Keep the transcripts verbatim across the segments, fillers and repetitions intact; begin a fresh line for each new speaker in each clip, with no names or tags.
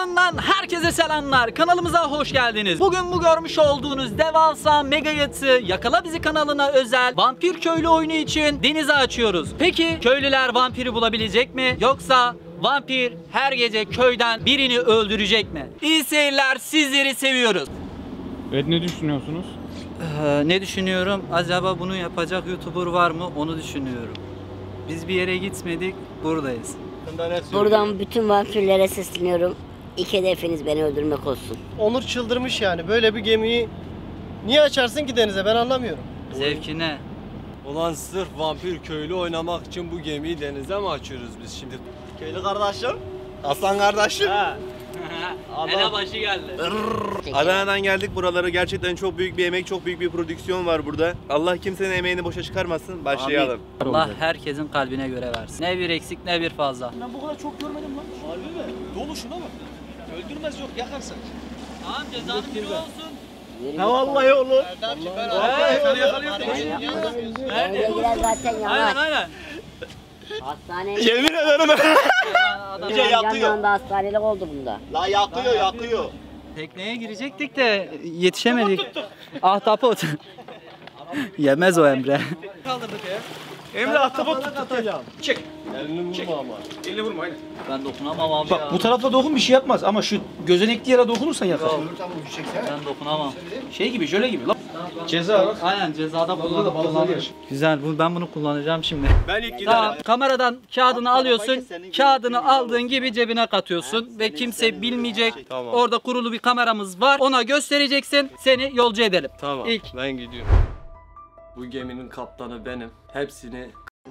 kanalından herkese selamlar. Kanalımıza hoş geldiniz. Bugün bu görmüş olduğunuz devasa mega yatı Yakala Bizi kanalına özel vampir köylü oyunu için denize açıyoruz. Peki köylüler vampiri bulabilecek mi? Yoksa vampir her gece köyden birini öldürecek mi? İyi seyirler, sizleri seviyoruz.
Evet, ne düşünüyorsunuz?
Ee, ne düşünüyorum? Acaba bunu yapacak YouTuber var mı? Onu düşünüyorum. Biz bir yere gitmedik, buradayız.
Buradan bütün vampirlere sesleniyorum. İlk hedefiniz beni öldürmek olsun.
Onur çıldırmış yani. Böyle bir gemiyi niye açarsın ki denize, ben anlamıyorum.
Zevkine.
Ulan sırf vampir köylü oynamak için bu gemiyi denize mi açıyoruz biz şimdi? Köylü kardeşim, aslan kardeşim.
Elebaşı geldi.
Adana'dan geldik buralara. Gerçekten çok büyük bir emek, çok büyük bir prodüksiyon var burada. Allah kimsenin emeğini boşa çıkarmasın. Başlayalım.
Allah herkesin kalbine göre versin. Ne bir eksik ne bir fazla.
Ben bu kadar çok görmedim lan. Harbi mi? Dolu şuna bak. Öldürmez yok, yakarsan.
Tamam, cezanın biri olsun.
Ha vallahi olur.
Seni yakalıyorum.
Evdekiler zaten
Aynen
yanar.
aynen.
Hastaneye
Yemin ederim.
Adam
Şey yakıyor.
anda hastanelik oldu bunda.
La yakıyor, yakıyor.
tekneye girecektik de yetişemedik. Ahtapot. Yemez o Emre.
Emre ahtapot atacağım. Çek.
Elini vurma ama.
Elini vurma aynen.
Ben dokunamam abi
Bak
ya.
bu tarafta dokun, bir şey yapmaz ama şu gözenekli yere dokunursan yakar.
Yok. Ben dokunamam.
Şey gibi, jöle gibi lan. Ceza bak.
Aynen, cezada kullanıp kullanır. Güzel, bu ben bunu kullanacağım şimdi.
Ben ilk
Tamam, kameradan kağıdını alıyorsun.
senin
Kağıdını aldığın gibi cebine katıyorsun ve kimse bilmeyecek.
Tamam.
Orada kurulu bir kameramız var. Ona göstereceksin. Seni yolcu edelim.
Tamam,
İlk.
ben gidiyorum. Bu geminin kaptanı benim. Hepsini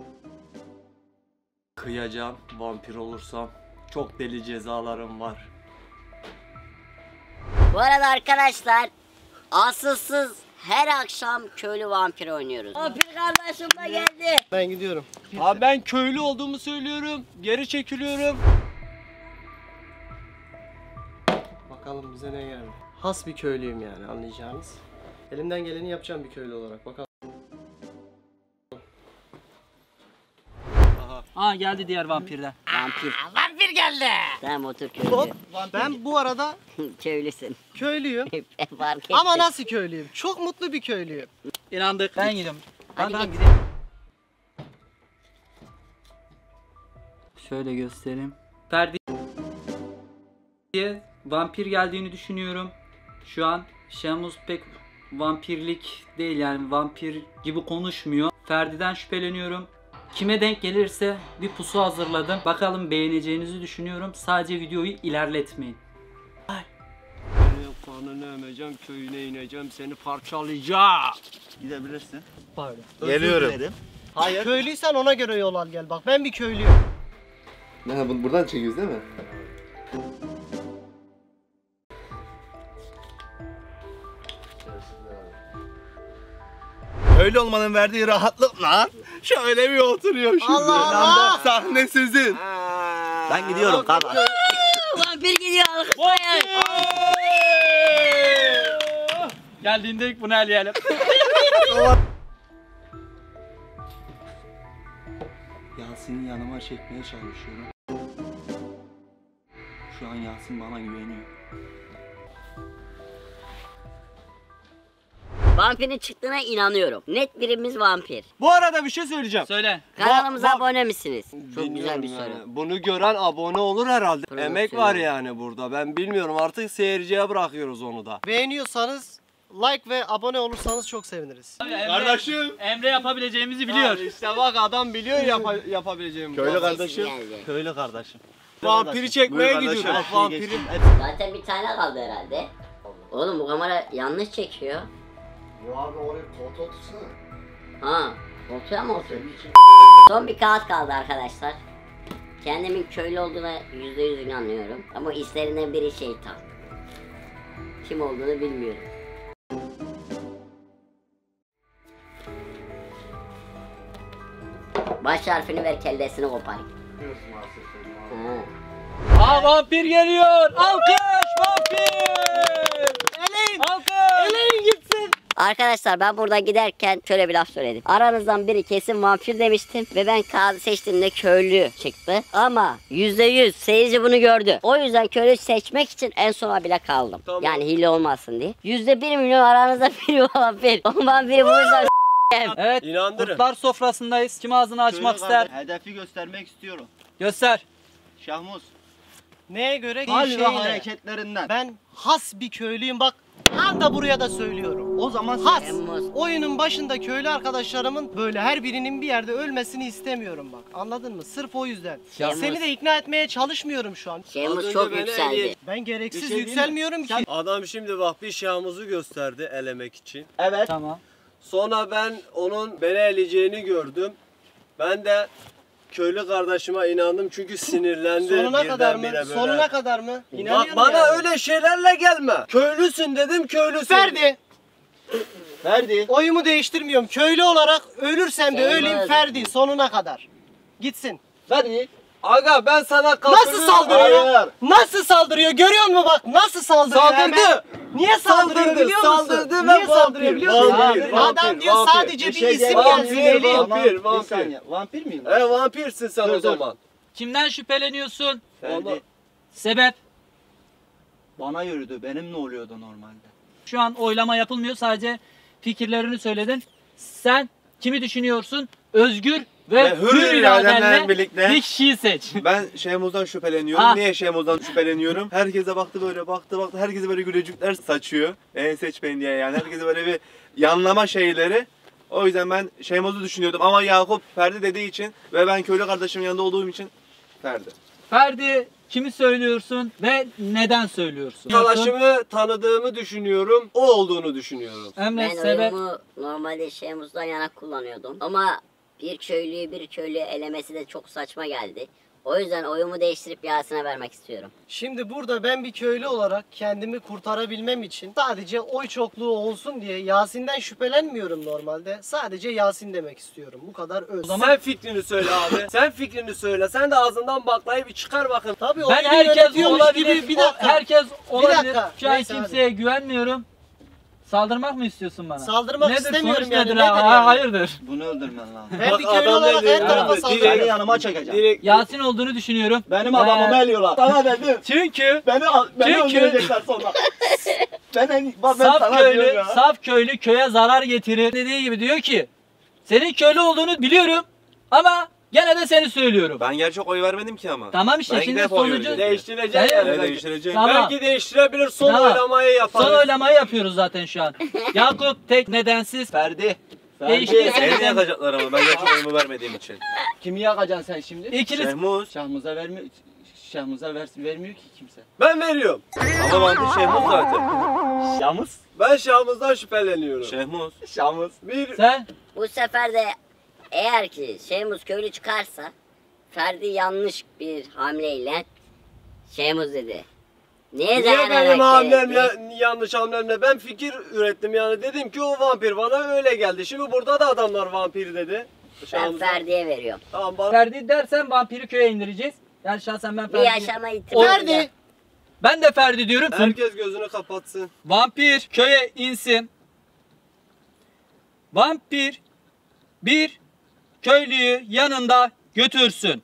kıyacağım vampir olursam. Çok deli cezalarım var.
Bu arada arkadaşlar, asılsız her akşam köylü vampir oynuyoruz. Vampir kardeşim de geldi.
Ben gidiyorum.
Abi ben köylü olduğumu söylüyorum. Geri çekiliyorum.
Bakalım bize ne geldi. Has bir köylüyüm yani, anlayacağınız. Elimden geleni yapacağım bir köylü olarak. Bakalım.
Aa, geldi diğer vampirler.
Vampir. Vampir geldi. Tamam, otur köylü.
Ben bu arada
Köylüsün.
köylüyüm.
Fark ettim.
Ama nasıl köylüyüm? Çok mutlu bir köylüyüm.
İnandık. Ben gidiyorum.
Hadi
Ben
git.
gideyim. Şöyle göstereyim. Ferdi'ye vampir geldiğini düşünüyorum. Şu an Şemus pek vampirlik değil, yani vampir gibi konuşmuyor. Ferdi'den şüpheleniyorum. Kime denk gelirse bir pusu hazırladım. Bakalım, beğeneceğinizi düşünüyorum. Sadece videoyu ilerletmeyin.
Kanını emeceğim, köyüne ineceğim, seni parçalayacağım.
Gidebilirsin.
Pardon.
Geliyorum.
Hayır. Köylüysen ona göre yol al gel. Bak ben bir köylüyüm.
Ha, bu- buradan çekiyoruz değil mi? Öyle olmanın verdiği rahatlık lan. Şöyle bir oturuyor şimdi.
Allah Allah!
Sahne sizin. Ben gidiyorum kardeş.
Vampir gidiyor. Alkışlayın.
Geldiğinde bunu eleyelim.
Yasin'i yanıma çekmeye çalışıyorum. Şu an Yasin bana güveniyor.
Vampirin çıktığına inanıyorum. Net birimiz vampir.
Bu arada bir şey söyleyeceğim.
Söyle.
Kanalımıza
Va- va-
abone misiniz? Çok güzel
Bilmiyorum
bir
yani.
soru.
Bunu gören abone olur herhalde.
Prodüksiyon.
Emek var yani burada. Ben bilmiyorum, artık seyirciye bırakıyoruz onu da.
Beğeniyorsanız like ve abone olursanız çok seviniriz.
Emre,
Kardeşim.
Emre yapabileceğimizi
Biliyor.
biliyor.
İşte bak, adam biliyor yapa- yapabileceğimi.
Köylü
Bak,
kardeşim.
Geldi.
Köylü kardeşim.
Vampiri çekmeye gidiyor. Bak vampiri.
Zaten bir tane kaldı herhalde. Oğlum bu kamera yanlış çekiyor.
Ya abi oraya toto tutsana.
Ha, otuya mı oturuyor? Son bir kağıt kaldı arkadaşlar. Kendimin köylü olduğuna yüzde yüz inanıyorum. Ama işlerinden biri şeytan. Kim olduğunu bilmiyorum. Baş harfini ver, kellesini koparayım.
Biliyorsun maalesef.
Ha.
Aa, vampir geliyor. Alkış vampir.
Eleyin!
Alkış.
Eleyin gitsin!
Arkadaşlar ben buradan giderken şöyle bir laf söyledim. Aranızdan biri kesin vampir demiştim ve ben kağıdı seçtiğimde köylü çıktı. Ama yüzde yüz seyirci bunu gördü. O yüzden köylü seçmek için en sona bile kaldım.
Tamam.
Yani hile olmasın diye. yüzde bir milyon aranızda biri vampir. O vampiri bulursa
Evet.
İnandırın.
Kurtlar sofrasındayız. Kim ağzını açmak ister?
Hedefi göstermek istiyorum.
Göster.
Şahmuz.
Neye göre?
Hal ve
Şeyle.
hareketlerinden.
Ben has bir köylüyüm bak. Anda buraya da söylüyorum.
O zaman
Has.
Şahmuz.
Oyunun başında köylü arkadaşlarımın böyle her birinin bir yerde ölmesini istemiyorum bak. Anladın mı? Sırf o yüzden.
Şahmuz.
Seni de ikna etmeye çalışmıyorum şu an.
Az
Şeyimiz
önce
çok
beni
yükseldi.
eleye-
Ben
Bir
gereksiz
şey diyeyim mi?
yükselmiyorum ki.
Adam şimdi bak bir şahımızı gösterdi elemek için.
evet.
Tamam.
Sonra ben onun beni eleyeceğini gördüm. Ben de köylü kardeşime inandım çünkü sinirlendi.
Sonuna kadar mı?
birdenbire böyle.
Sonuna kadar mı?
Bak
İnanıyorum
bana
yani.
öyle şeylerle gelme. Köylüsün dedim köylüsün.
Ferdi.
Ferdi.
Oyumu değiştirmiyorum. Köylü olarak ölürsem de
Şeyimiz.
öleyim Ferdi sonuna kadar. Gitsin.
Ferdi.
Aga ben sana katılıyorum.
Nasıl saldırıyor?
Hayır.
Nasıl saldırıyor? Görüyor musun bak? Nasıl saldırıyor?
Saldırdı.
hemen? Niye saldırıyor
Saldırdı,
biliyor musun?
saldırdı ve
Niye
vampir,
saldırıyor biliyor musun?
vampir,
Adam
vampir,
diyor
vampir.
sadece bir,
Bir şey
isim
diyemem.
gelsin
Vampir,
eleyim.
vampir.
Bir saniye. Vampir miyim?
E vampirsin sen
Dur,
o
dur.
zaman.
Kimden şüpheleniyorsun?
Ferdi.
Sebep?
Bana yürüdü. Benim ne oluyordu normalde?
Şu an oylama yapılmıyor. Sadece fikirlerini söyledin. Sen kimi düşünüyorsun? Özgür ve,
Ve hür iradenle
iradenle
birlikte-
bir kişiyi seç.
Ben Şehmuz'dan şüpheleniyorum.
Ha.
Niye Şehmuz'dan şüpheleniyorum? Herkese baktı böyle baktı baktı. Herkese böyle gülücükler saçıyor. En seç beni diye yani. Herkese böyle bir yanlama şeyleri. O yüzden ben Şehmuz'u düşünüyordum. Ama Yakup Ferdi dediği için ve ben köylü kardeşimin yanında olduğum için Ferdi.
Ferdi kimi söylüyorsun ve neden söylüyorsun?
Arkadaşımı tanıdığımı düşünüyorum. O olduğunu düşünüyorum.
Emre
Ben
sebep.
oyumu normalde Şemuz'dan yana kullanıyordum. Ama bir köylüyü bir köylü elemesi de çok saçma geldi. O yüzden oyumu değiştirip Yasin'e vermek istiyorum.
Şimdi burada ben bir köylü olarak kendimi kurtarabilmem için sadece oy çokluğu olsun diye Yasin'den şüphelenmiyorum normalde. Sadece Yasin demek istiyorum. Bu kadar öz.
Sen fikrini söyle abi. Sen fikrini söyle. Sen de ağzından baklayı bir çıkar bakın.
Tabii
Ben
oyunu
herkes
yönetiyormuş
olabilir.
gibi bir dakika.
Herkes olabilir.
dakika.
Şu an
Neyse, hadi.
kimseye güvenmiyorum. Saldırmak mı istiyorsun bana?
Saldırmak
nedir,
istemiyorum
sonuç
yani,
nedir?
nedir
ha?
yani?
Hayırdır?
Bunu öldürmen lazım.
Ben
Bak
bir köylü
adam
olarak
ne
her
diyor?
tarafa
Direkt-
saldırıyorum.
Seni yanıma çekeceğim.
Direkt
Yasin olduğunu düşünüyorum.
Benim
Ee,
adamımı eliyorlar. Sana dedim.
Çünkü
Beni, al- beni
Çünkü-
öldürecekler sonra. ben, en, bak ben
saf
sana
köylü,
diyorum ya.
saf köylü köye zarar getirir. Dediği gibi diyor ki senin köylü olduğunu biliyorum ama gene de seni söylüyorum.
Ben gerçek oy vermedim ki ama.
Tamam işte
Ben
şimdi
gidip oy
sonucu
vereceğim.
değiştirecek
Sen-
yani.
Ne
Belki,
değiştireceğim?
Tamam.
belki değiştirebilir. Son
Tamam.
oylamayı yaparız.
son oylamayı yapıyoruz zaten şu an. Yakup tek nedensiz
Ferdi.
Değişti.
Ferdi.
Beni yakacaklar ama ben gerçek oyumu vermediğim için.
Kimi yakacaksın sen şimdi?
ikiniz
Şehmuz.
Şahmuz'a vermiyor. Şahmuz'a ver, vermiyor ki kimse.
Ben veriyorum.
Ama vampir Şehmuz zaten.
Şahmuz.
Ben Şahmuz'dan şüpheleniyorum.
Şehmuz.
Şahmuz.
Bir
sen
Bu sefer de eğer ki Şemuz köylü çıkarsa Ferdi yanlış bir hamleyle Şemuz dedi. Niye,
Niye
dayanarak
benim
gerekti?
hamlemle yanlış hamlemle ben fikir ürettim yani dedim ki o vampir bana öyle geldi. Şimdi burada da adamlar vampir dedi.
Ben
Şahmuz'a.
Ferdi'ye veriyorum.
Tamam bana.
Ferdi dersen vampiri köye indireceğiz. Yani şahsen ben
Bir
Ferdi.
yaşama ihtimali.
Ferdi.
Ben de Ferdi diyorum.
Herkes gözünü kapatsın.
Vampir köye insin. Vampir bir köylüyü yanında götürsün.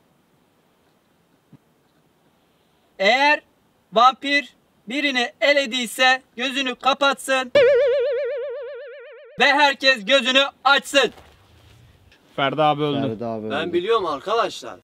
Eğer vampir birini elediyse gözünü kapatsın ve herkes gözünü açsın.
Ferdi abi öldü.
Ferdi abi.
Ben biliyorum arkadaşlar.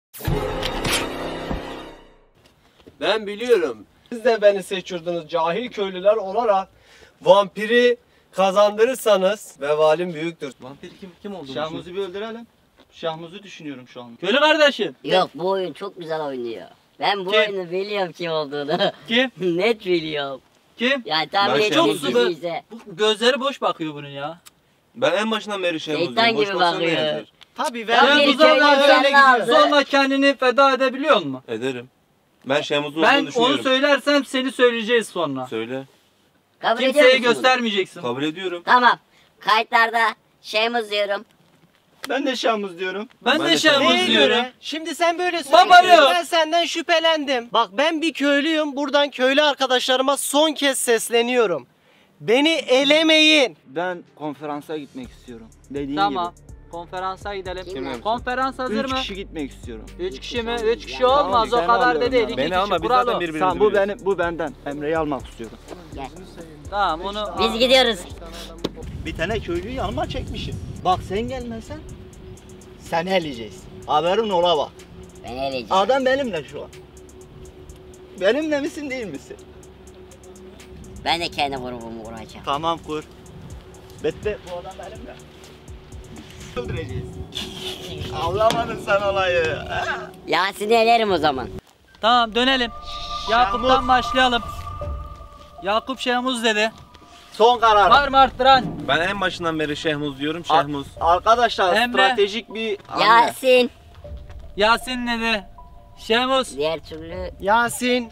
Ben biliyorum. Siz de beni seçiyordunuz cahil köylüler olarak. Vampiri kazandırırsanız vebalim büyüktür.
Vampir kim kim oldu?
Şahmuz'u bir öldürelim. Şahmuz'u düşünüyorum şu an.
Köylü kardeşim.
Yok bu oyun çok güzel oynuyor. Ben bu
Kim?
oyunu biliyorum kim olduğunu.
Kim?
Net biliyorum.
Kim?
Yani tahmin
Ben
ettiğim
Şemuz'u
kişi
ben-
ise.
Bu gözleri boş bakıyor bunun ya.
Ben en başından beri Şehmuz
Şeytan
diyorum. Boş
gibi
baksana
bakıyor.
yeter.
Tabii
Ben
ben
bir
bu
köylü
zaman
olsam
öyle
ne aldı?
Sonra kendini feda edebiliyor musun?
Ederim. Ben Şehmuz'un
Ben
olduğunu düşünüyorum.
onu söylersem seni söyleyeceğiz sonra.
Söyle.
Kabul ediyor
Kimseye
musun bunu?
göstermeyeceksin.
Kabul ediyorum.
Tamam. Kayıtlarda Şemuz diyorum.
Ben de Şahmuz diyorum.
Ben,
Ben
de
de
Şahmuz
Neye
diyorum.
göre? Şimdi sen böyle
Baba
söylüyorsun.
yok.
Ben senden şüphelendim. Bak ben bir köylüyüm. Buradan köylü arkadaşlarıma son kez sesleniyorum. Beni elemeyin.
Ben konferansa gitmek istiyorum. Dediğin
Tamam. Konferansa gidelim.
Kim?
Konferans
gibi.
hazır
Üç
mı?
kişi gitmek istiyorum.
Üç kişi mi? Üç kişi olmaz.
Tamam,
O kadar da
alıyorum
değil.
ya.
İki
Beni
kişi
alma biz
kural
zaten
o.
birbirimizi
Sen bu
biliyoruz.
benim bu benden. Emre'yi almak istiyorum.
Gel.
Tamam onu
Biz gidiyoruz.
Bir tane köylüyü yanıma çekmişim. Bak sen gelmezsen seni eleyeceğiz. Haberin ola bak.
Ben eleyeceğim.
Adam benimle şu an. Benimle misin değil misin?
Ben de kendi grubumu kuracağım.
Tamam kur. Bitti. Bu adam benimle. Öldüreceğiz. Anlamadın sen olayı.
Yasin'i elerim o zaman.
Tamam dönelim. Yakup'tan başlayalım. Yakup Şehmuz dedi.
Son karar.
Var mı arttıran?
Ben en başından beri Şehmuz diyorum. Şehmuz.
Arkadaşlar
Emre.
stratejik bir hamle.
Yasin.
Yasin dedi. Şehmuz.
Diğer türlü.
Yasin.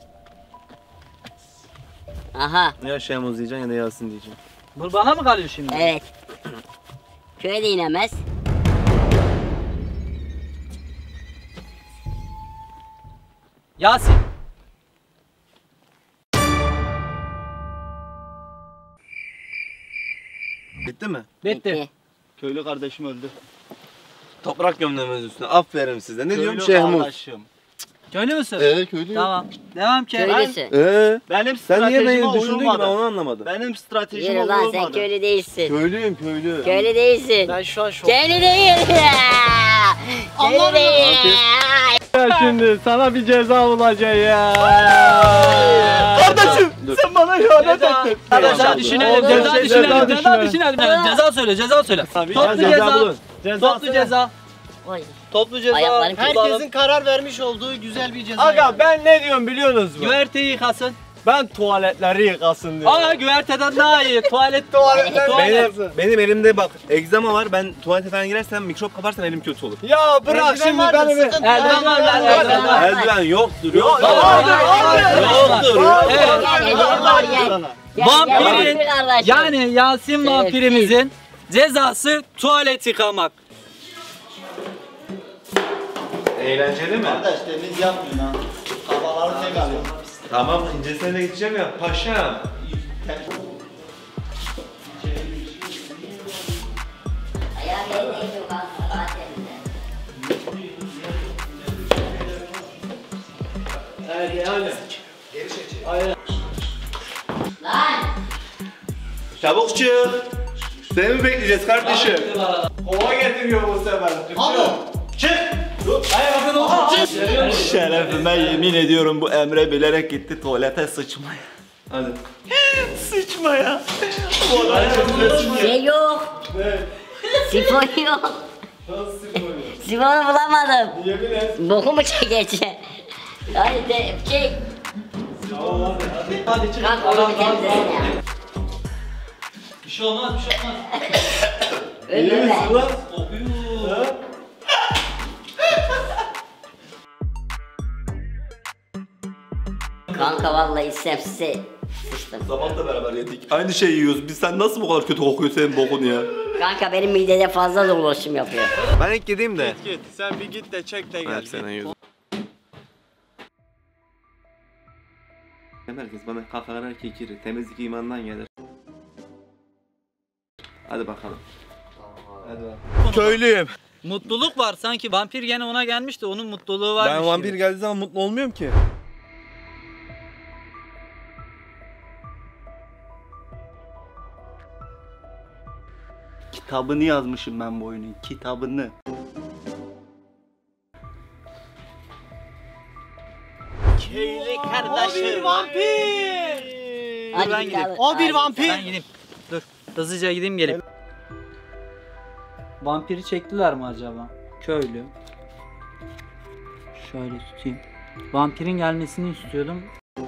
Aha.
Ya Şehmuz diyeceksin ya da Yasin diyeceksin.
Bu bana mı kalıyor şimdi?
Evet. Köye de inemez.
Yasin.
Bitti mi?
Bitti.
Köylü kardeşim öldü.
Toprak gömlemeniz üstüne. Aferin size. Ne diyorum?
Köylü
Şehmuz.
kardeşim.
Köylü müsün?
Ee köylü.
Tamam. Devam ki.
Köylüsün.
Ee
Benim
sen niye
stratejime
beni düşündün ki ben
uyulmadı.
onu anlamadım.
Benim stratejime
Yürü lan sen
uyulmadı.
köylü değilsin.
Köylüyüm köylü.
Köylü değilsin.
Ben şu an şok.
Köylü değil. Köylü değil.
Şimdi sana bir ceza olacak ya.
Kardeşim sen bana ihanet
Ceza.
ettin.
Ceza düşünelim.
Olur.
Ceza
Ceza
düşünelim. Ceza
düşünelim.
düşünelim. Ceza söyle. Ceza söyle. Toplu
ceza
ceza.
bulun.
Toplu ceza.
Oy.
Toplu ceza.
Ayaklarım
Herkesin karar vermiş olduğu güzel bir ceza.
Aga ben ne diyorum biliyorsunuz mu?
Güverteyi yıkasın.
Ben tuvaletleri yıkasın diyorum.
Aa güverteden daha iyi. Tuvalet.
Tuvaletler
Tuvalet.
Benim, benim elimde bak egzama var. Ben tuvalete falan girersem mikrop kaparsam elim kötü olur.
Ya bırak
Eldiven
şimdi
var da
benim.
sıkıntı
Eldiven var lan. Eldiven var.
Eldiven yoktur. Yok.
Yoktur. Evet.
Gel gel var gel. Gel, gel,
Vampirin
vampir kardeşim.
yani Yasin vampirimizin cezası tuvalet yıkamak.
Eğlenceli mi?
Kardeş temiz yapmıyorsun ha. Kafaları tek alıyor.
Tamam incesine de gideceğim ya paşam.
Ayağım yerine gidiyor kanka. Rahat yerinde. Lan!
Çabuk çık. Seni mi bekleyeceğiz kardeşim?
Kova getiriyor bu sefer.
Şerefime yemin ediyorum bu Emre bilerek gitti tuvalete sıçmaya.
Hadi.
Sıçmaya.
Şey yok. Sifon yok. Sifonu bulamadım.
Yemin et.
Boku mu çekeceksin? Hadi de çek.
Hadi çık.
Kalk onu bir temizlesin ya.
Bir şey olmaz, bir şey olmaz.
Öldürme. Kanka vallahi istemsiz sıçtım.
Sabah da beraber yedik. Aynı şeyi yiyoruz. Biz sen nasıl bu kadar kötü kokuyor senin bokun ya?
Kanka benim midede fazla dolaşım yapıyor.
Ben ilk gideyim de.
Git sen bir git de çek de gel.
Hep senin yüzün. Herkes bana kakarar kekiri. Temizlik imandan gelir. Hadi bakalım. Hadi bakalım.
Köylüyüm.
Mutluluk var sanki vampir gene ona gelmiş de onun mutluluğu varmış
Ben vampir
gibi.
geldiği zaman mutlu olmuyorum ki.
Kitabını yazmışım ben bu oyunun. Kitabını. Köylü kardeşim.
vampir.
Hadi
ben
git
gideyim.
abi.
O bir
Hadi.
vampir.
Ben gideyim. Dur. Hızlıca gideyim gelip. Vampiri çektiler mi acaba? Köylü. Şöyle tutayım. Vampirin gelmesini istiyordum.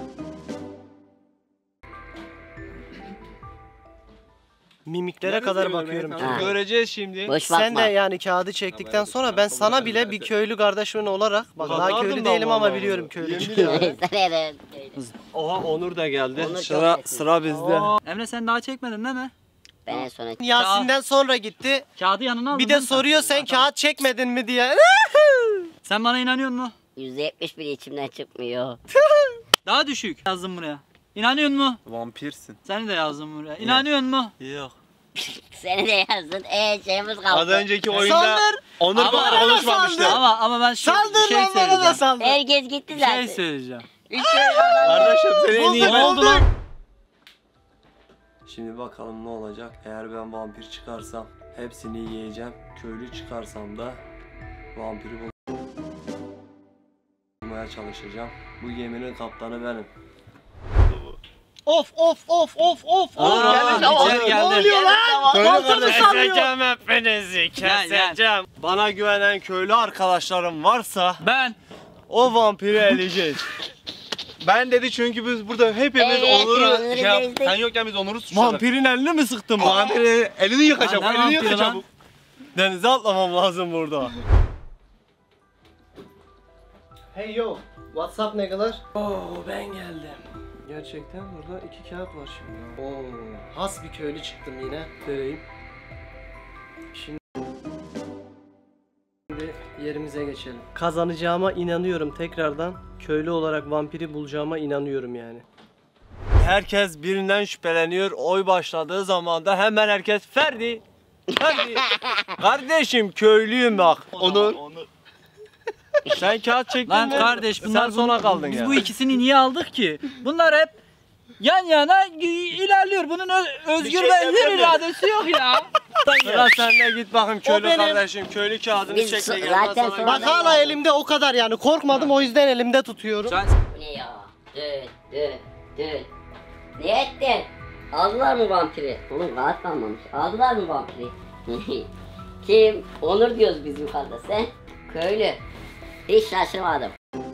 Mimiklere kadar bakıyorum.
Ha.
Göreceğiz şimdi.
Boş
Sen
bakma.
de yani kağıdı çektikten sonra ben sana bile bir köylü kardeşin olarak bak daha
Ulan
köylü
aldım
değilim
da
ama
vallahi
biliyorum
onu.
köylü.
Yemin ederim.
Sen de-
Oha Onur da geldi.
Onur çok
sıra
sesli.
sıra bizde.
Emre sen daha çekmedin değil mi?
Ben en sona
Yasin'den sonra gitti.
Kağıdı yanına aldın
Bir
değil
de
mi sen?
soruyor sen kağıt çekmedin mi diye.
Sen bana inanıyor musun?
yüzde yetmiş bile içimden çıkmıyor.
Daha düşük yazdım buraya. İnanıyor musun?
Vampirsin.
Seni de yazdım buraya. İnanıyor musun?
Yok.
Seni de yazdın. Eee şeyimiz kaldı.
Az önceki oyunda
Saldır.
Onur
Ama-
bana konuşmamıştı.
Ama ama ben şu
Saldır
bir şey
lan bana da
söyleyeceğim.
saldır.
Herkes gitti
Bir
zaten.
şey söyleyeceğim.
Üç kere kazandı.
Kardeşim seni en iyi
Ne oldu lan?
Şimdi bakalım ne olacak. Eğer ben vampir çıkarsam hepsini yiyeceğim. Köylü çıkarsam da vampiri bulmaya çalışacağım. Bu geminin kaptanı benim.
Of of of of of.
Aa,
Geldi,
geldi,
ne
geldi.
oluyor lan?
Köylü
Mantığı
kardeş,
sanıyor.
Keseceğim hepinizi,
Gel, gel.
keseceğim. Bana güvenen köylü arkadaşlarım varsa
Ben
o vampiri eleyeceğiz.
Ben dedi çünkü biz burada hepimiz
Evet,
Onur'u
Onur'u
şey yap-
gezdik.
sen yokken biz Onur'u suçladık.
Vampirin elini mi sıktın?
Vampirin elini yıka
Lan
çabuk,
ne
elini
vampiri
yıka
lan?
çabuk.
Denize atlamam lazım burada.
Hey yo. WhatsApp ne kadar?
Oo ben geldim. Gerçekten burada iki kağıt var şimdi.
Oo, has bir köylü çıktım yine.
Vereyim.
Şimdi yerimize geçelim. Kazanacağıma inanıyorum tekrardan. Köylü olarak vampiri bulacağıma inanıyorum yani.
Herkes birinden şüpheleniyor. Oy başladığı zaman da hemen herkes Ferdi. Ferdi. Kardeşim köylüyüm bak.
Onur.
Sen kağıt çektin
lan
mi?
kardeş bunlar
Sen sona kaldın
biz
ya.
bu ikisini niye aldık ki? Bunlar hep yan yana ilerliyor. Bunun ö- özgür
şey
ve hür
yapamıyorum.
iradesi yok ya.
Sıra sende git bakayım köylü
benim.
kardeşim. Köylü kağıdını
Biz
çek de
so-
gel.
zaten
Ben sana-
sonra-
Bak hala elimde o kadar yani korkmadım o yüzden elimde tutuyorum.
Sen
Bu ne ya? Dön dön dön. Ne ettin? Aldılar mı vampiri? Oğlum rahat kalmamış. Aldılar mı vampiri? Kim? Onur diyoruz biz yukarıda. Sen? Köylü. Hiç şaşırmadım.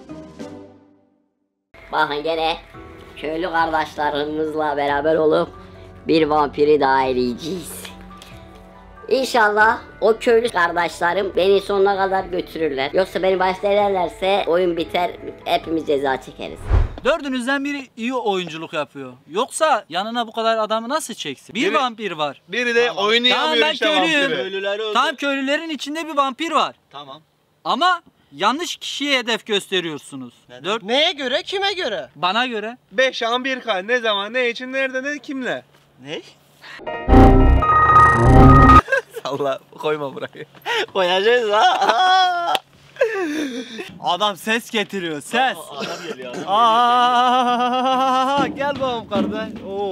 Bakın gene köylü kardeşlerimizle beraber olup bir vampiri daha eleyeceğiz. İnşallah o köylü kardeşlerim beni sonuna kadar götürürler. Yoksa beni başta elerlerse oyun biter, hepimiz ceza çekeriz.
dördünüzden biri iyi oyunculuk yapıyor. Yoksa yanına bu kadar adamı nasıl çeksin? Bir
Biri-
vampir var.
Biri de
Tamam,
oynayamıyor
ben
işte
köylüyüm.
vampiri.
Köylüleri öldür.
Tam köylülerin içinde bir vampir var.
Tamam.
Ama yanlış kişiye hedef gösteriyorsunuz.
Neden?
Dört
Neye göre kime göre?
bana göre.
Beş an bir kay. Ne zaman, ne için, nerede, ne, kimle?
Ne?
Allah koyma burayı.
Koyacağız ha.
Adam ses getiriyor ses.
Adam geliyor. Adam
Aa, gel bakalım kardeş. Oo.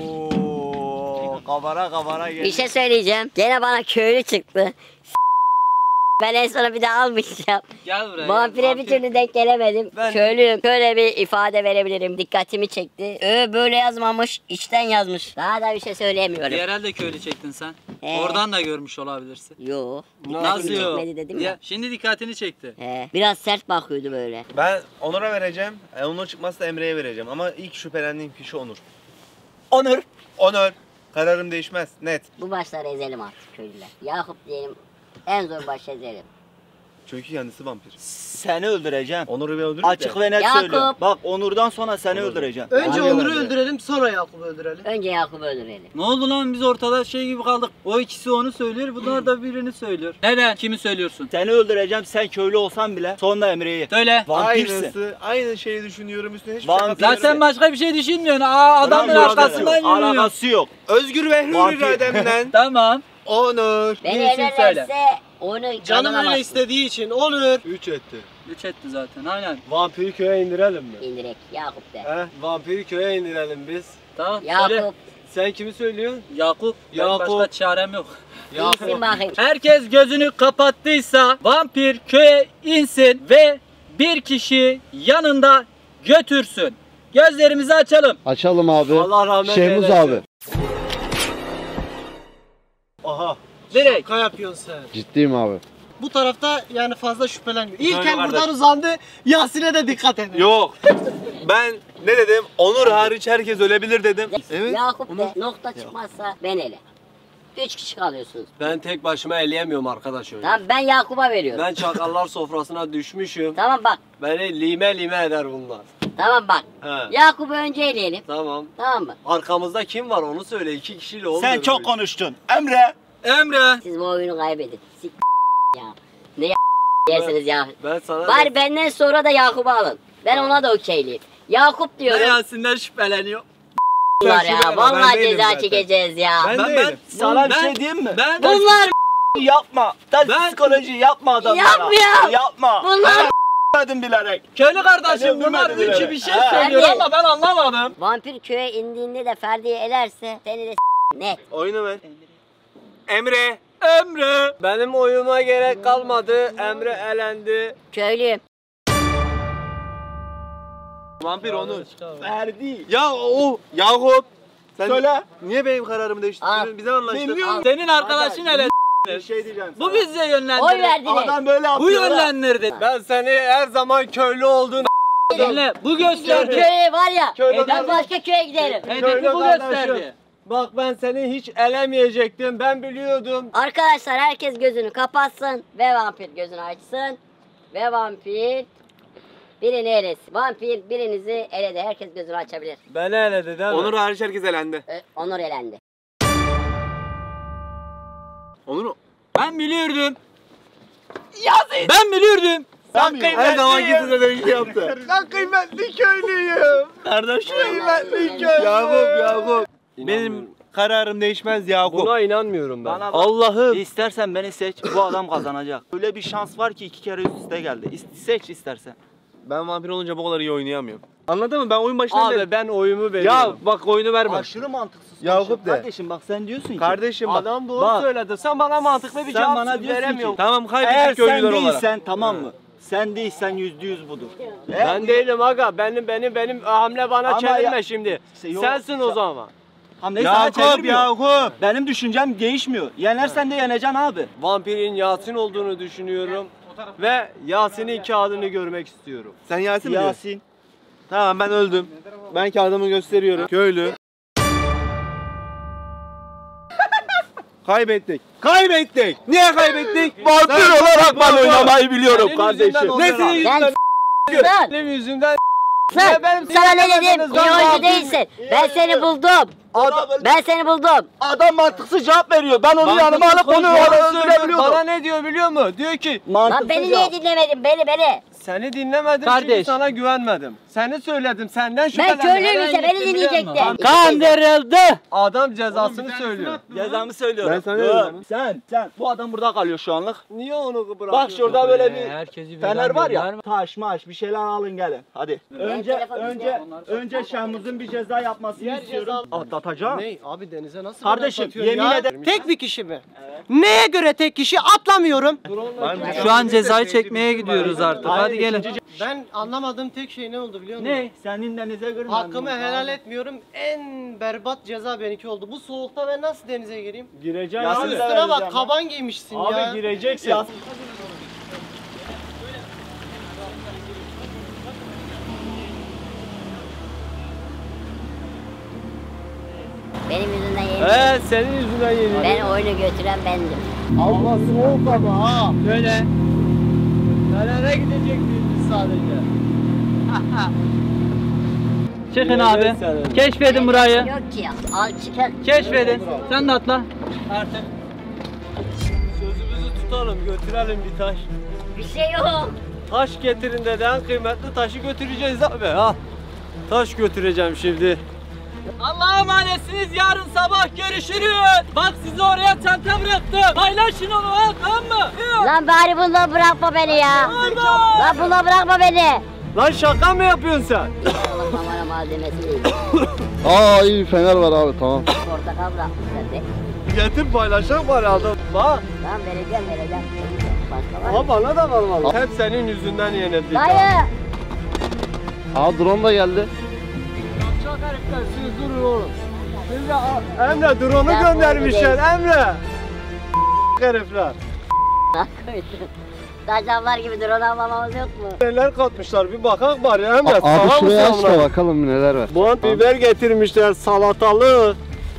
Kabara kabara gel.
Bir şey söyleyeceğim. Gene bana köylü çıktı. Ben en sona bir daha almayacağım.
Gel buraya.
Vampire bir türlü denk gelemedim.
Ben-
Köylüyüm. Şöyle bir ifade verebilirim. Dikkatimi çekti. Ö böyle yazmamış, içten yazmış. Daha da bir şey söyleyemiyorum.
Bir herhalde köylü çektin sen.
He.
Oradan da görmüş olabilirsin.
Yo.
Nasıl
Dikkatimi
yok?
çekmedi dedim
Ya,
ya.
şimdi dikkatini çekti.
He. Biraz sert bakıyordu böyle.
Ben Onur'a vereceğim. E, Onur çıkmazsa Emre'ye vereceğim. Ama ilk şüphelendiğim kişi Onur.
Onur.
Onur. Kararım değişmez. Net.
Bu başları ezelim artık köylüler. Yakup diyelim. En zor baş ezelim.
Çünkü kendisi vampir.
Seni öldüreceğim.
Onur'u bir öldürür
Açık
de.
ve net
Yakup.
söylüyorum. Bak Onur'dan sonra seni
Onur.
öldüreceğim.
Önce
Abi
Onur'u
bence.
öldürelim sonra Yakup'u öldürelim.
Önce Yakup'u öldürelim.
Ne oldu lan biz ortada şey gibi kaldık. O ikisi onu söylüyor, bunlar da birini söylüyor. Neden? Kimi söylüyorsun?
Seni öldüreceğim. Sen köylü olsan bile sonra Emre'yi.
Söyle.
Vampirsin.
Aynısı. Aynı şeyi düşünüyorum üstüne hiçbir
Vampir.
şey
Lan
katmıyorum.
sen başka bir şey düşünmüyorsun. Aa adamın
Bırak,
arkasından yürüyorsun.
Alakası yok.
Özgür ve hür
Vampir.
irademden
Tamam.
Onur.
Beni
Bir isim söyle.
elerlerse onu
Canım öyle
canlanamazsın.
istediği için Onur.
üç etti.
Üç etti zaten aynen.
Vampiri köye indirelim mi?
İndirek Yakup de.
He? Vampiri köye indirelim biz.
Tamam söyle.
Yakup.
Sen kimi söylüyorsun?
Yakup. Ben
Yakup.
başka çarem yok.
İyisin bakayım.
Herkes gözünü kapattıysa vampir köye insin ve bir kişi yanında götürsün. Gözlerimizi açalım.
Açalım abi.
Allah rahmet
Şeyhmuz
eylesin.
abi.
Aha.
Direkt.
Şaka yapıyorsun sen.
Ciddiyim abi.
Bu tarafta yani fazla şüphelenmiyor. İlken
Söyle
buradan
kardeş.
uzandı. Yasin'e de dikkat edin.
Yok. Ben ne dedim? Onur hariç herkes ölebilir dedim. Evet.
Yakup de nokta çıkmazsa ben ele. Üç kişi kalıyorsunuz.
Ben tek başıma eleyemiyorum arkadaş öyle.
Tamam ben Yakup'a veriyorum.
Ben çakallar sofrasına düşmüşüm.
Tamam bak.
Beni lime lime eder bunlar.
Tamam bak.
He.
Yakup'u önce eleyelim.
Tamam.
Tamam mı?
Arkamızda kim var onu söyle. İki kişiyle olmuyor.
Sen
bu
çok
iş.
konuştun. Emre.
Emre.
Siz bu oyunu kaybedin. Sik ya. Ne ya yersiniz ya.
Ben sana
Bari benden sonra da Yakup'u alın. Ben ona da okeyliyim. Yakup
Ne
diyorum.
Yasin'den şüpheleniyor.
Bunlar
Sen
ya.
şüpheleme, ben
Vallahi
değilim
ceza
zaten.
çekeceğiz ya.
Ben,
Ben,
değilim.
ben,
Sana bir
ben-
şey diyeyim mi?
Ben,
Bunlar
Yapma. Sen
Ben-
psikoloji yapma adamlara.
Yapmıyor.
Yapma.
bunlar
Ben bilerek.
köylü kardeşim
Ben
bunlar
öldürmedim
üçü
bile.
bir şey
Ha.
söylüyor
Ben de-
ama ben anlamadım.
vampir köye indiğinde de Ferdi'yi elerse seni de s- net.
Oyunu ver. Emre.
Emre.
Benim oyuma gerek kalmadı. Emre elendi.
Köylüyüm.
Vampir Onur.
Ferdi.
Ya o Yakup. Sen
Söyle.
niye benim kararımı değiştirdin?
Al.
Bize anlaştın.
Bilmiyorum.
Senin arkadaşın hele.
Bir şey diyeceğim.
Bu bize yönlendirdi.
Oy verdiler.
Adam böyle
Bu
atıyor. lan.
yönlendirdi.
Ben seni her zaman köylü olduğunu
Dinle. Bu
Bizim
gösterdi.
köye var ya.
Köylü
Ben
kardeş.
başka köye giderim.
Hedefi bu
kardeşim.
gösterdi.
Bak ben seni hiç elemeyecektim. Ben biliyordum.
Arkadaşlar herkes gözünü kapatsın ve vampir gözünü açsın. Ve vampir birini elesin. Vampir birinizi eledi. Herkes gözünü açabilir.
Beni eledi değil mi?
Onur hariç herkes elendi.
Ö- Onur elendi.
Onur
Ben biliyordum. Yazın. Ben biliyordum.
her zaman gizli de şey yaptı.
Ben kıymetli köylüyüm.
Kardeşim.
Kıymetli köylü.
Yakup Yakup. Benim kararım değişmez Yakup.
Buna inanmıyorum ben.
Bana bak.
Allah'ım.
İstersen beni seç. Bu adam kazanacak. Öyle bir şans var ki iki kere üst üste geldi. İst- seç istersen.
Ben vampir olunca bu kadar iyi oynayamıyorum. Anladın mı? Ben oyun başından beri...
Abi ben oyumu veriyorum.
Ya bak oyunu verme.
Aşırı mantıksız.
Yakup
konuşuyor.
de.
Kardeşim bak sen diyorsun ki.
Kardeşim bak.
Adam doğru
Bak.
söyledi. Sen bana mantıklı bir
Sen
cevap
bana diyorsun
veremiyorsun.
ki-
Tamam
Eğer
kaybettik
sen
köylüler olarak.
değilsen tamam mı? Sen değilsen yüzde yüz budur. Eğer
Ben
bu-
değilim aga. Benim benim benim hamle bana
Ama
çevirme
ya-
şimdi.
İşte yok.
Sensin o zaman.
Hamleyi sana
Yakup
çevirmiyor.
Yakup.
Benim düşüncem değişmiyor. Yenersen de yeneceksin abi.
Vampirin Yasin olduğunu düşünüyorum. Ve Yasin'in kağıdını görmek istiyorum.
Sen Yasin mi diyorsun?
Yasin.
Tamam ben öldüm. Ben kağıdımı gösteriyorum. Köylü. Kaybettik. Kaybettik. Niye kaybettik?
Vampir olarak ben oynamayı biliyorum
Senin
kardeşim.
yüzünden oluyor
Ne senin
lan.
yüzünden?
Sen
Benim yüzümden
sen.
benim
Sana ne dedim?
sinirlenmediniz
İyi
lan
oyuncu
vampir.
değilsin. Ben seni buldum.
Adam,
Ben seni buldum.
adam mantıksız cevap veriyor. Ben onu
Mantıksız
yanıma alıp onu
Bana söylüyor,
öldürebiliyordum.
Bana ne diyor biliyor musun? Diyor ki
Lan beni niye dinlemedin? Beni beni.
seni dinlemedim çünkü
Kardeş.
sana güvenmedim. Seni söyledim senden
Ben
şüphelendim.
köylüyüm işte. Beni dinleyecektin.
Kandırıldı.
Adam cezasını söylüyor.
Cezamı söylüyorum.
Ben sana
Dur.
dedim.
Sen, sen. Bu adam burada kalıyor şu anlık.
Niye onu bırakıyorsun?
Bak şurada böyle bir
Herkesi
fener var ya.
verme.
Taş maş bir şeyler alın gelin. Hadi. Önce
telefonu
önce
istiyorum.
önce Şahmuz'un bir ceza yapmasını
Diğer
istiyorum. Atlatacağım.
Ne? Abi denize nasıl
Kardeşim,
atlatıyorsun
yemin
ya?
ederim-
Tek bir kişi mi? Neye göre tek kişi? Atlamıyorum.
Şu an cezayı çekmeye gidiyoruz artık. Hadi gelin.
Ben anlamadığım tek şey ne oldu biliyor musun?
Ne? Senin denize girmen.
Hakkımı helal etmiyorum. En berbat ceza benimki oldu. Bu soğukta ben nasıl denize gireyim?
Gireceksin
Ya
abi.
siz-
Üstüne bak, kaban giymişsin ya.
Abi gireceksin.
Ya.
Benim yüzümden yenildin.
Evet senin yüzünden yenildim.
Ben oyunu götüren bendim.
Allah soğuk ama ha. Böyle. Nereye gidecektik biz sadece?
Çıkın abi.
Evet, sen-
Keşfedin burayı.
Yok ki ya. Al çıkın.
Keşfedin. Sen de atla. Artık.
Sözümüzü tutalım götürelim bir taş.
Bir şey yok.
Taş getirin dedi en kıymetli taşı götüreceğiz abi ha. Taş götüreceğim şimdi.
Allah'a emanetsiniz. Yarın sabah görüşürüz. Bak sizi oraya çanta bıraktım. Paylaşın onu ha, tamam mı?
Lan bari bununla bırakma beni ya.
Tamam.
Lan bununla bırakma beni.
Lan şaka mı yapıyorsun sen?
Oğlum bana malzemesi değil.
Aa iyi fener var abi tamam.
Portakal bırakmışlar de.
Getir paylaşalım bari adam. Bak.
Lan vereceğim vereceğim. Başka var mı?
Ha bana da var valla. Hep senin yüzünden yenildik.
Dayı.
Aa drone da geldi.
Çok herifler siz durun oğlum. Siz de Emre drone'u göndermişler Emre. Herifler.
Taşavlar gibi drone almamamız yok mu?
Neler katmışlar bir bakak bari Emre.
Abi
Sana mı
şuraya aç
sana?
da bakalım neler var.
Bant biber getirmişler salatalık.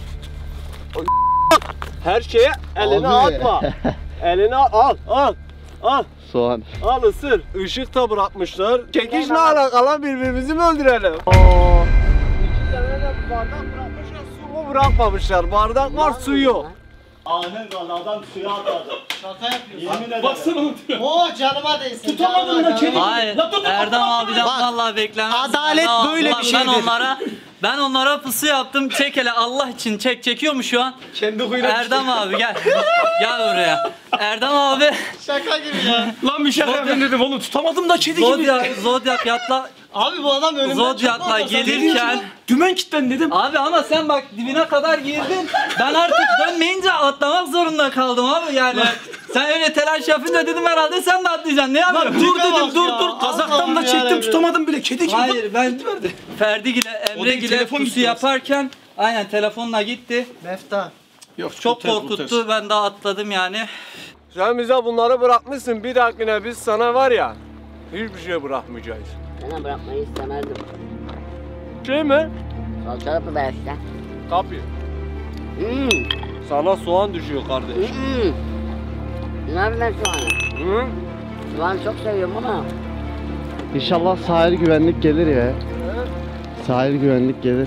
Her şeye elini
Abi.
atma. Elini al al al.
Soğan.
Al ısır. Işık da bırakmışlar. Çekiş ne alakalı birbirimizi mi öldürelim? İki tane de bardak bırakmışlar su mu bırakmamışlar. Bardak var su yok.
Aynen kaldı adam suya atladı.
Şaka yapıyorsun.
Yemin ederim.
Baksana onu.
Oo canıma değsin.
Tutamadım
canıma,
da kedi.
canıma.
Hayır.
La dur, dur,
Erdem
dur,
abiden
bak.
vallahi beklemez.
Adalet
Ben-
böyle
ben-
bir
Ben
şeydir.
onlara ben onlara pusu yaptım. Çek hele Allah için çek çekiyor mu şu an?
Kendi huyuna
Erdem abi gel. Gel buraya. Erdem abi
Şaka gibi ya.
Lan bir şaka yapayım dedim oğlum tutamadım da kedi gibi.
Zodyak Zodyak yatla
Abi bu adam önümden
Zodyak'la
çıkmadı.
gelirken
Dümen kilitlen dedim.
abi ama sen bak dibine kadar girdin. Ben artık dönmeyince atlamak zorunda kaldım abi yani. Sen öyle telaş yapınca dedim herhalde sen de atlayacaksın. Ne
Lan
yapıyorsun?
dur
Tipe
dedim
bak
dur
ya.
dur. Kazaktan
Allah'ım
da çektim
yarabbim.
tutamadım bile kedi gibi.
Hayır ben
verdi.
Ferdi ile
O
Emre
değil,
ile
telefon
pusu
gitti
yaparken aynen telefonla gitti.
Mefta.
Yok
Çok korkuttu. Ben daha atladım yani.
Sen bize bunları bırakmışsın. Bir dahakine biz sana var ya hiçbir şey bırakmayacağız.
Sana bırakmayı istemezdim.
Şey mi?
Salçalı biber işte.
Kapıyı.
Hmm.
Sana soğan düşüyor kardeş.
Hmm. Ne yapayım ben soğanı?
Hı?
Soğanı çok seviyorum ama.
İnşallah sahil güvenlik gelir ya. Sahil güvenlik gelir.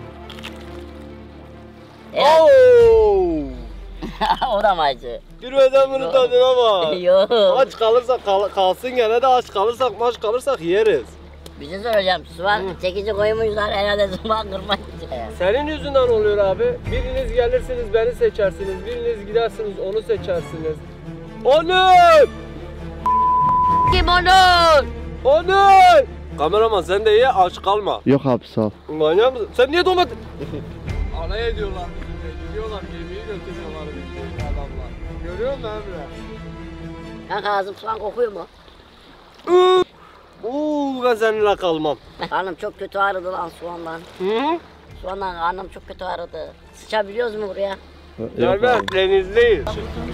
Oo!
O da mı acı?
Girmeden bunun tadına bak.
Yok.
Aç kalırsak kal- kalsın gene de aç kalırsak maç kalırsak yeriz.
Bir şey soracağım. Soğan çekici koymuşlar herhalde soğan kırmak için.
Senin yüzünden oluyor abi. Biriniz gelirsiniz beni seçersiniz. Biriniz gidersiniz onu seçersiniz. Onur!
Kim Onur?
Onur! Kameraman sen de ye aç kalma.
Yok abi sağ ol.
Manyak mısın? Sen niye domates... Alay ediyorlar bizimle. Gidiyorlar gemiyi götürüyorlar bizi adamlar. Görüyor musun Emre?
Kanka ağzım soğan kokuyor mu?
Uuu ben seninle kalmam.
Karnım çok kötü ağrıdı lan soğandan.
Hı?
Soğandan karnım çok kötü ağrıdı. Sıçabiliyoruz mu buraya?
Yok
Gel ben
abi.
denizliyiz.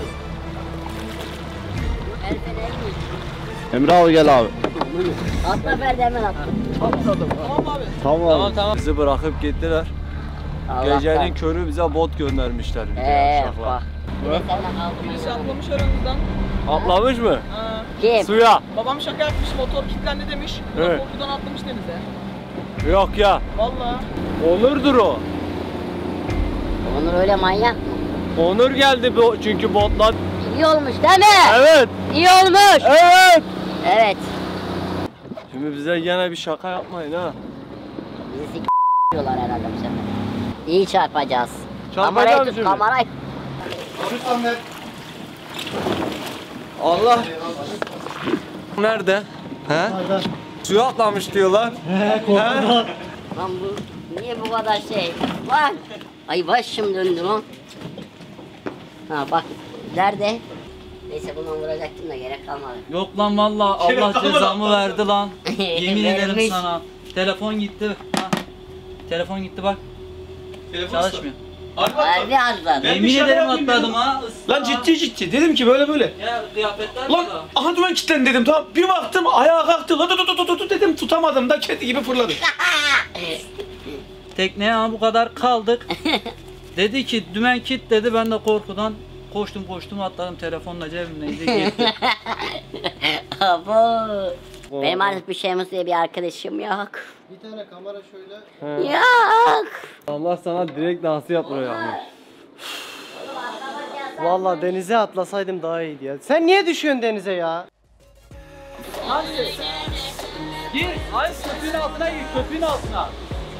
El feneriymiş.
Emre abi gel abi.
Atla Ferdi hemen atla.
Tamam abi.
tamam.
Bizi bırakıp gittiler.
Allah'tan.
Gecenin körü bize bot göndermişler. bize
Eee
yavşaklar.
bak. Bir de seninle kaldım.
Birisi atlamış aranızdan.
Atlamış mı?
Ha.
Kim?
Suya.
Babam şaka yapmış, motor kilitlendi demiş. Bu da
Evet.
korkudan atlamış denize.
Yok ya.
Vallahi.
Onur'dur o.
Onur öyle manyak mı?
Onur geldi bu çünkü botla.
İyi olmuş değil mi?
Evet.
İyi olmuş.
Evet.
Evet.
Şimdi bize gene bir şaka yapmayın ha.
Bizi s*** diyorlar herhalde bu sefer. İyi çarpacağız.
Çarpacağım
Kamerayı tut,
şimdi.
kamerayı.
Allah. Nerede? He? Suya atlamış diyorlar. He,
Lan bu niye bu kadar şey? Lan! Ay başım döndü lan. Ha bak. Nerede? Neyse bunu vuracaktım da gerek kalmadı.
Yok lan valla Allah cezamı verdi lan. Yemin ederim
Vermiş.
sana. Telefon gitti. Ha. Telefon gitti bak. Çalışmıyor.
Harbi atladı.
Yemin
şaka
ederim
yapayım
atladım
ya.
ha.
Lan ciddi ciddi dedim ki böyle böyle.
Ya kıyafetler
Lan
burada.
aha dümen kilitlen dedim tamam. Bir baktım ayağa kalktı. La tut tut tut tut dedim tutamadım da kedi gibi fırladı.
Tekneye ha bu kadar kaldık. Dedi ki dümen kit dedi, ben de korkudan koştum koştum atladım, telefonla cebimdeydi gitti.
Abo. Benim artık bir Şemus diye bir arkadaşım yok.
Bir tane kamera şöyle.
Yok.
Allah sana direkt dansı yaptırıyor yani.
Vallahi denize atlasaydım daha iyiydi ya. Sen niye düşüyorsun denize ya?
Gir, ay köpüğün altına gir, köpüğün altına.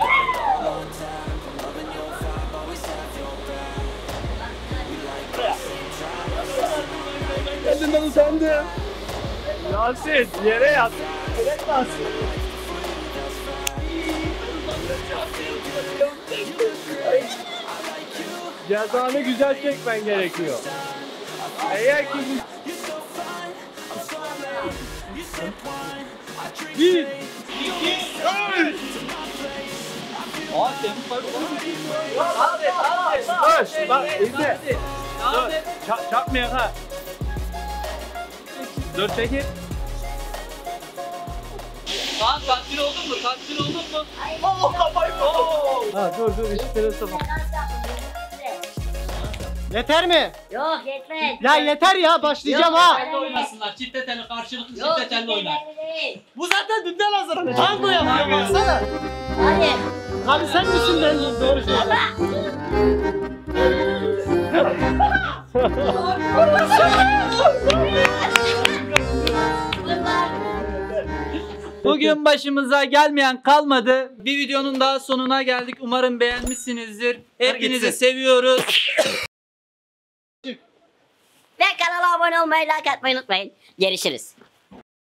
Kendinden utandım. Yasin yere yat. Yere Yasin. Cezanı güzel çekmen gerekiyor. Eğer ki bir, iki, üç.
Aa temiz bak oğlum. Hadi hadi.
Dur, bak izle. Dur, çak, çakmayak ha. Dur çekil.
Lan takdir oldun mu? Takdir oldun mu?
Oh kafayı oh.
Ha dur dur üstüne sabah. Yeter mi?
Yok yetmez.
Ya yeter ya başlayacağım ha.
Çifte oynasınlar. Çifte teli karşılıklı
Yok
çifte teli oynar.
değil.
Bu zaten dünden hazırlanıyor. Tango yapıyor baksana.
Hadi.
Abi sen misin ben doğru söyle.
Bugün başımıza gelmeyen kalmadı. Bir videonun daha sonuna geldik. Umarım beğenmişsinizdir. Hepinizi seviyoruz.
Ve kanala abone olmayı, like atmayı unutmayın. Görüşürüz.